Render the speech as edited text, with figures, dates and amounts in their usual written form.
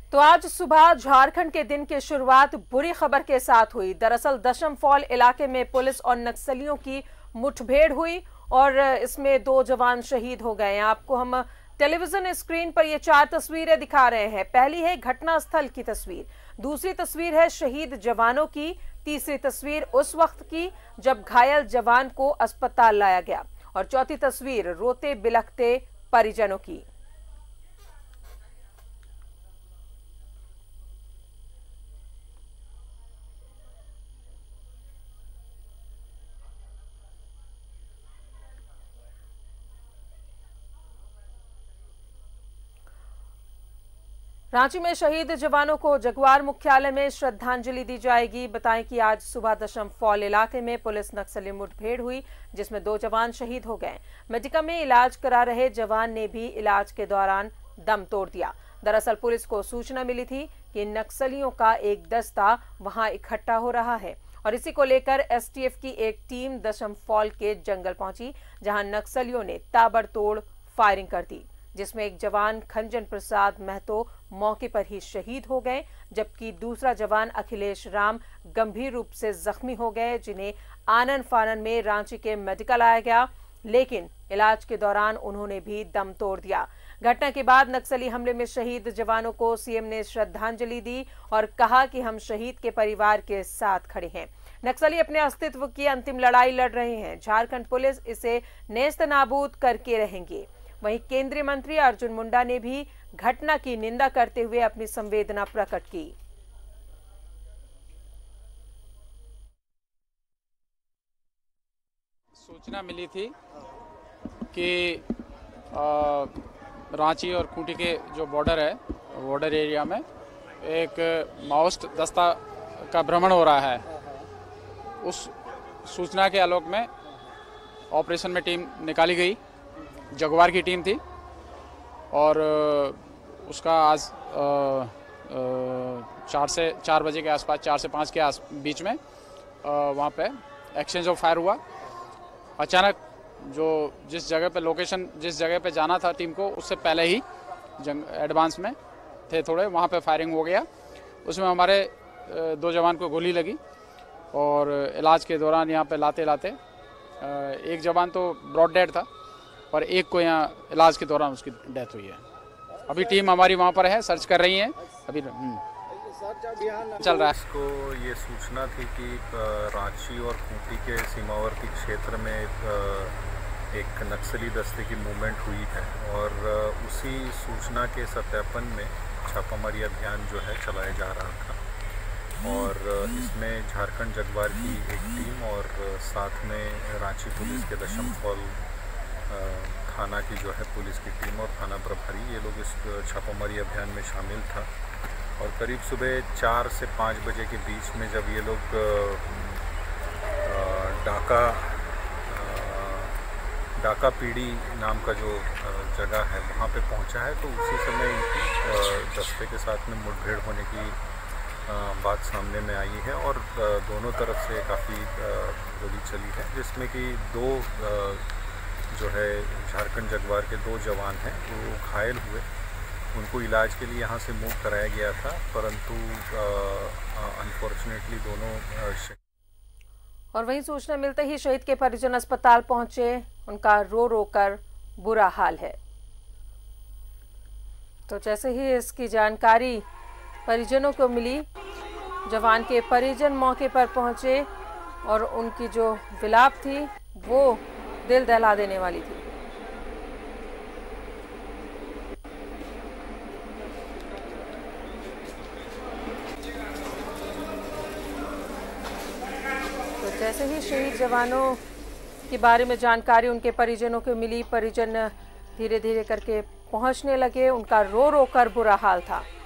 तो आज सुबह झारखंड के दिन की शुरुआत बुरी खबर के साथ हुई। दरअसल दशम फॉल इलाके में पुलिस और नक्सलियों की मुठभेड़ हुई और इसमें 2 जवान शहीद हो गए हैं। आपको हम टेलीविजन स्क्रीन पर ये 4 तस्वीरें दिखा रहे हैं। पहली है घटनास्थल की तस्वीर, दूसरी तस्वीर है शहीद जवानों की, तीसरी तस्वीर उस वक्त की जब घायल जवान को अस्पताल लाया गया और चौथी तस्वीर रोते बिलखते परिजनों की। रांची में शहीद जवानों को जगुआर मुख्यालय में श्रद्धांजलि दी जाएगी। बताएं कि आज सुबह दशम फॉल इलाके में पुलिस नक्सली मुठभेड़ हुई जिसमें 2 जवान शहीद हो गए। मेडिका में इलाज करा रहे जवान ने भी इलाज के दौरान दम तोड़ दिया। दरअसल पुलिस को सूचना मिली थी कि नक्सलियों का एक दस्ता वहां इकट्ठा हो रहा है और इसी को लेकर एसटीएफ की एक टीम दशम फॉल के जंगल पहुंची, जहां नक्सलियों ने ताबड़तोड़ फायरिंग कर दी, जिसमें एक जवान खंजन प्रसाद महतो मौके पर ही शहीद हो गए, जबकि दूसरा जवान अखिलेश राम गंभीर रूप से जख्मी हो गए, जिन्हें आनन फानन में रांची के मेडिकल लाया गया, लेकिन इलाज के दौरान उन्होंने भी दम तोड़ दिया। घटना के बाद नक्सली हमले में शहीद जवानों को सीएम ने श्रद्धांजलि दी और कहा कि हम शहीद के परिवार के साथ खड़े हैं। नक्सली अपने अस्तित्व की अंतिम लड़ाई लड़ रहे हैं। झारखंड पुलिस इसे नेस्तनाबूद करके रहेंगे। वहीं केंद्रीय मंत्री अर्जुन मुंडा ने भी घटना की निंदा करते हुए अपनी संवेदना प्रकट की। सूचना मिली थी कि रांची और खूंटी के जो बॉर्डर है, बॉर्डर एरिया में एक माओइस्ट दस्ता का भ्रमण हो रहा है। उस सूचना के आलोक में ऑपरेशन में टीम निकाली गई। जगुआर की टीम थी और उसका आज 4 बजे के आसपास, 4 से 5 के बीच में वहाँ पे एक्सचेंज ऑफ फायर हुआ। अचानक जिस जगह पे लोकेशन, जिस जगह पे जाना था टीम को, उससे पहले ही एडवांस में थे थोड़े, वहाँ पे फायरिंग हो गया। उसमें हमारे 2 जवान को गोली लगी और इलाज के दौरान यहाँ पे लाते लाते एक जवान तो ब्रॉड डेड था और एक को यहाँ इलाज के दौरान उसकी डेथ हुई है। अभी टीम हमारी वहाँ पर है, सर्च कर रही है। अभी चल रहा है। इसको ये सूचना थी कि रांची और खूंटी के सीमावर्ती क्षेत्र में एक नक्सली दस्ते की मूवमेंट हुई है और उसी सूचना के सत्यापन में छापामारी अभियान जो है चलाया जा रहा था और इसमें झारखंड जगुआर की एक टीम और साथ में रांची पुलिस के दशम फॉल थाना की जो है पुलिस की टीम और थाना प्रभारी, ये लोग इस छापामारी अभियान में शामिल था। और करीब सुबह 4 से 5 बजे के बीच में जब ये लोग डाका पीड़ी नाम का जो जगह है वहाँ पे पहुँचा है, तो उसी समय इनकी दस्ते के साथ में मुठभेड़ होने की बात सामने में आई है और दोनों तरफ से काफ़ी गोली चली है, जिसमें कि 2 जो है झारखंड जगुआर के 2 जवान हैं वो घायल हुए। उनको इलाज के लिए यहाँ से मूव कराया गया था, परंतु अनफॉर्चुनेटली दोनों और वहीं सूचना मिलते ही शहीद के परिजन अस्पताल पहुंचे। उनका रो रो कर बुरा हाल है। तो जैसे ही इसकी जानकारी परिजनों को मिली, जवान के परिजन मौके पर पहुंचे और उनकी जो विलाप थी वो दिल दहला देने वाली थी। तो जैसे ही शहीद जवानों के बारे में जानकारी उनके परिजनों को मिली, परिजन धीरे धीरे करके पहुंचने लगे। उनका रो रो कर बुरा हाल था।